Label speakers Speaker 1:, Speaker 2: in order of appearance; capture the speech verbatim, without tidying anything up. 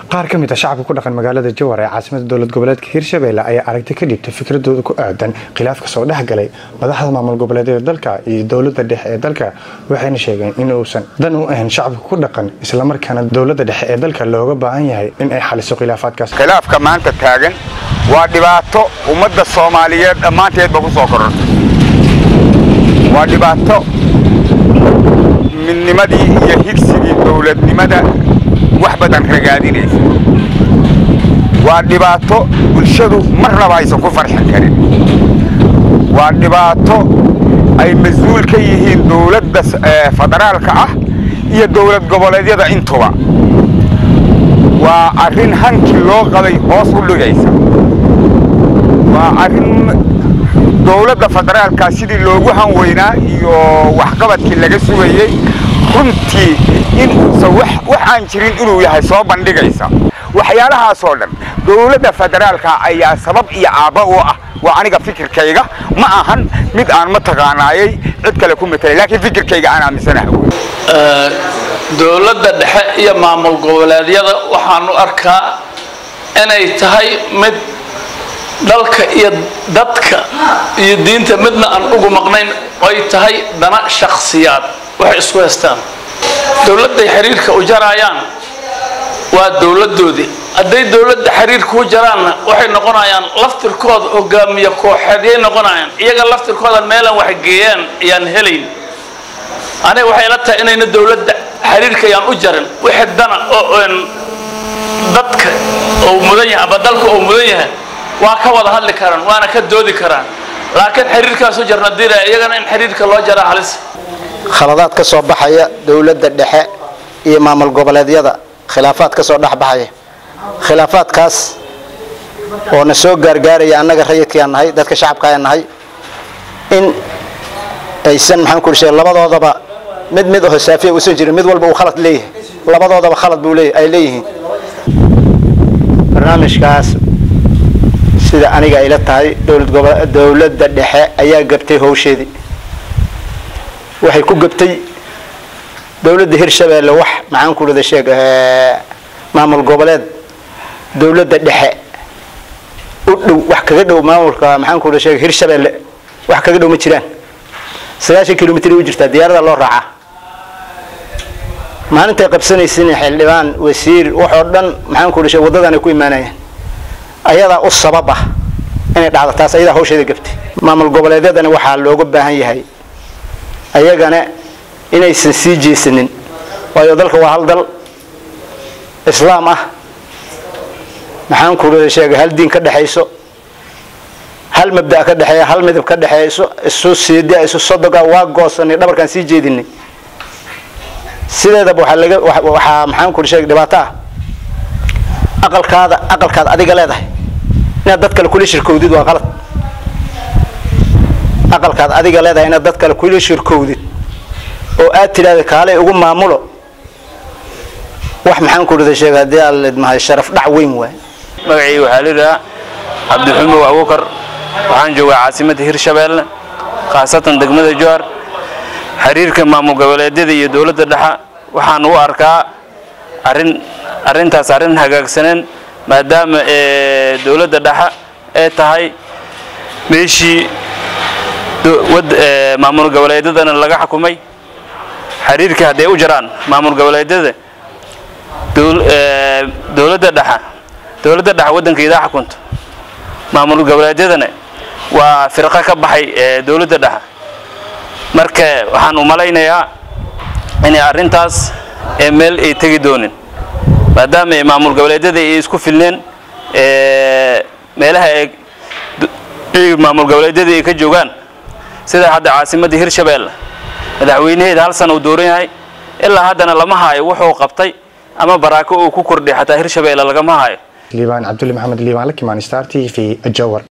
Speaker 1: qaar ka mid ah shacabka ku dhaqan magaalada Jowhar ee caasimadda dowlad goboleedka Hirshabelle ayaa aragti ka dhigtay fikradooda ku aadan khilaafka soo dhaxgalay madaxda maamul goboleedyada dalka iyo dowladda dhexe ee dalka waxayna sheegeen in uusan dan u ahayn shacabka ku dhaqan isla markaana dowladda dhexe ee dalka looga baahan yahay in ay xaliso khilaafaadkaas.
Speaker 2: khilaafka maanta taagan waa dhibaato ummadda Soomaaliyeed dhammaanteed ba ku soo korortay. waa dhibaato midnimadii iyo higsigii dowladnimada wax badan ragaadinaysa. waa dhibaato bulshadu marnaba aysan ku farxin karin. waa dhibaato ay mas'uul ka yihiin dowladda federaalka ah iyo dowlad goboleedyada intuba. waa arrin hankii loo qabay hoos u dhigaysa. waa arrin dowladda federaalka sidii loogu hanweynaa iyo waxqabadkii laga sugayay runtii in wax wax aan jirin inuu yahay soo bandhigaysa. waxyaalahaas oo dhan dowladda federaalka ayaa sabab iyo aaba u ah. waa aniga fikirkayga ma ahan mid aan ma taqaanaayay cid kale ku metelay laakiin fikirkayga aan aaminsanahay.
Speaker 3: dowladda dhexe iyo maamul goboleedyada waxaan u arkaa inay tahay mid dalka iyo dadka iyo diinta midna aan ugu maqnayn ay tahay dana shakhsiyaad waxay isku haystaan. dowladda xiriirka u jarayaan waa dowladoodii. hadday dowladda xiriirka u jaraanna waxay noqonayaan laftirkooda hogaamiye kooxeedyay noqonayaan. iyaga laftirkooda meelan wax geeyaan ayaan helayn. aniga waxay la tahay inayna dowladda xiriirka ayaan u jarin wixii dana oo dadka oo mudan yahay ama dalka oo mudan yahay waa ka wada hadli karaan waana ka doodi karaan. laakiin xiriirkaas u jarna diiray iyagana in xiriirka loo jaraa halis.
Speaker 4: khaladaad ka soo baxaya dowladda dhexe iyo maamul goboleedyada khilaafaad ka soo dhaxbaxaya khilaafaadkaas oo na soo gaargaaraya annaga rayidkii aan nahay dadka shacabka aan nahay in aysan maxaan ku sheegay labadoodaba mid mid oo saafiye u soo jirin mid walba uu khalad leeyahay labadoodaba khalad buu leeyahay ay leeyihiin. barnaamijkaas sida aniga ay la tahay dowlad goboleed dowladda dhexe ayaa gabtay hawsheedii. waxay ku gabtay dowladda Hirshabelle wax maxaan ku wada sheeg maamul goboleed dowladda dhexe u dhow wax kaga dhow maamulka maxaan ku wada sheeg Hirshabelle wax kaga dhow ma jiraan. sagaashan kiiloomitir u jirta diyaarada loo raacaa. maalinta qabsanaysiin xildhibaan wasiir wax oo dhan maxaan ku wada sheeg wadadan ay ku imaanayaan ayadaa u sabab ah inay dhacdo taas ayadaa hawsheeda gabtay. maamul goboleedyadana waxaa looga baahan yahay ayagana inaysan sii jeesanin waayo dalka waa hal dal islaam ah maxaan ku wada sheegay hal diin ka dhaxayso hal mabda ka dhaxeeya hal midab ka dhaxayso isu siida isu sodoga waa goosanay dhabarkan sii jeedinay. sideedaba waxa laga waxa maxaan ku sheegay dhibaato ah aqalkaada aqalkaada adiga leedahay inaad dad kale kula shirkoodid waa qalad. aqalkaada adiga leedahay inaad dad kale kula shirkoodid oo aad tiraahdo kaale ugu maamulo wax maxaan ku wada sheegay hadii aad leedahay sharaf dhac weyn waay.
Speaker 5: magacaygu waxa la yiraahdaa Cabdixumo Abuukar waxaan joogaa caasimadda Hirshabelle khaasatan degmada Jowhar. xiriirka maamul goboleedyada iyo dowladda dhexe waxaan u arkaa arrin arrintaas arrin hagaagsaneen maadaama ee dowladda dhexe ay tahay meeshii wad maamul goboleedyadana laga xukumay. xiriirka haday u jiraan maamul goboleedyada dowladda dhexe dowladda dhexe wadankeeda xukunto maamul goboleedyadana waa firqa ka baxay dowladda dhexe. marka waxaan u malaynayaa in arrintaas ee meel ay tagi doonin maadaama maamul goboleedyada ay isku filneen ee meelaha ay maamul goboleedyada ay ka joogaan sida hadda caasimadda Hirshabelle madaxweynaheeda hal sano u dooran yahay ilaa haddana lama haayo wuxuu qabtay ama baraako uu ku kordhay xataa Hirshabelle lagama haayo.
Speaker 1: Liibaan Cabdulle Maxamed Liibaan la kimaan Star T V Jowhar.